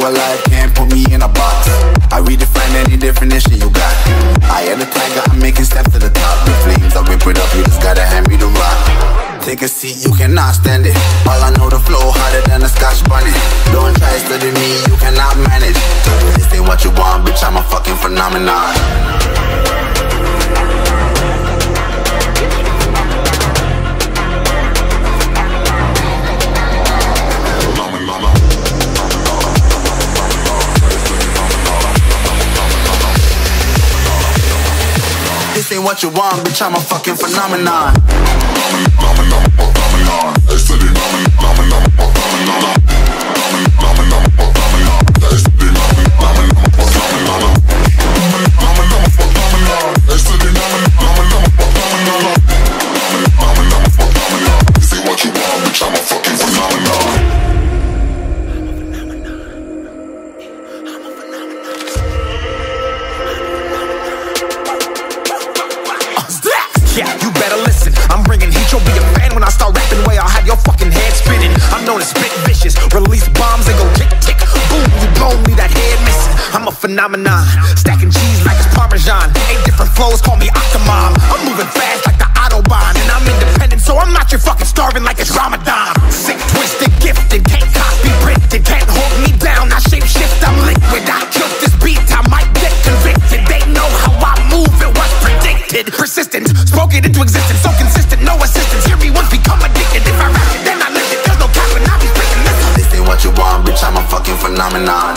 but life can't put me in a box. I redefine any definition you got. I am the tiger, I'm making steps to the top. The flames, I whip it up, you just gotta hand me the rock. Take a seat, you cannot stand it. All I know, the flow harder than a Scotch bunny. Don't try studying me, you cannot manage. This ain't what you want, bitch, I'm a fucking phenomenon. This ain't what you want, bitch, I'm a fucking phenomenon. Yeah, you better listen. I'm bringing heat, you'll be a fan when I start rapping. Way I'll have your fucking head spinning. I'm known as spit vicious, release bombs and go tick tick. Boom, you blown me that head missing. I'm a phenomenon, stacking cheese like it's Parmesan. 8 different flows, call me Octomom. I'm moving fast like the Autobahn, and I'm independent, so I'm not your fucking starving like it's Ramadan. Sick, twisted, gifted, can't copy, printed, can't hold me down. I shape shift, I'm liquid. I killed this beat, I might get convicted. They know how I move, it was predicted. Persistent, spoke it into existence, so consistent, no assistance. Hear me once, become addicted. If I rap it, then I live it. There's no cap when I be speaking this. This ain't what you want, bitch, I'm a fucking phenomenon.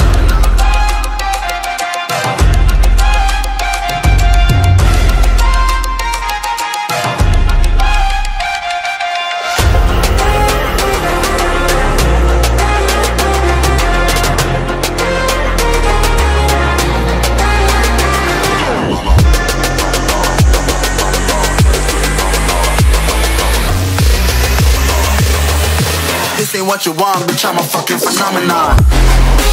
This ain't what you want, bitch, I'm a fucking phenomenon.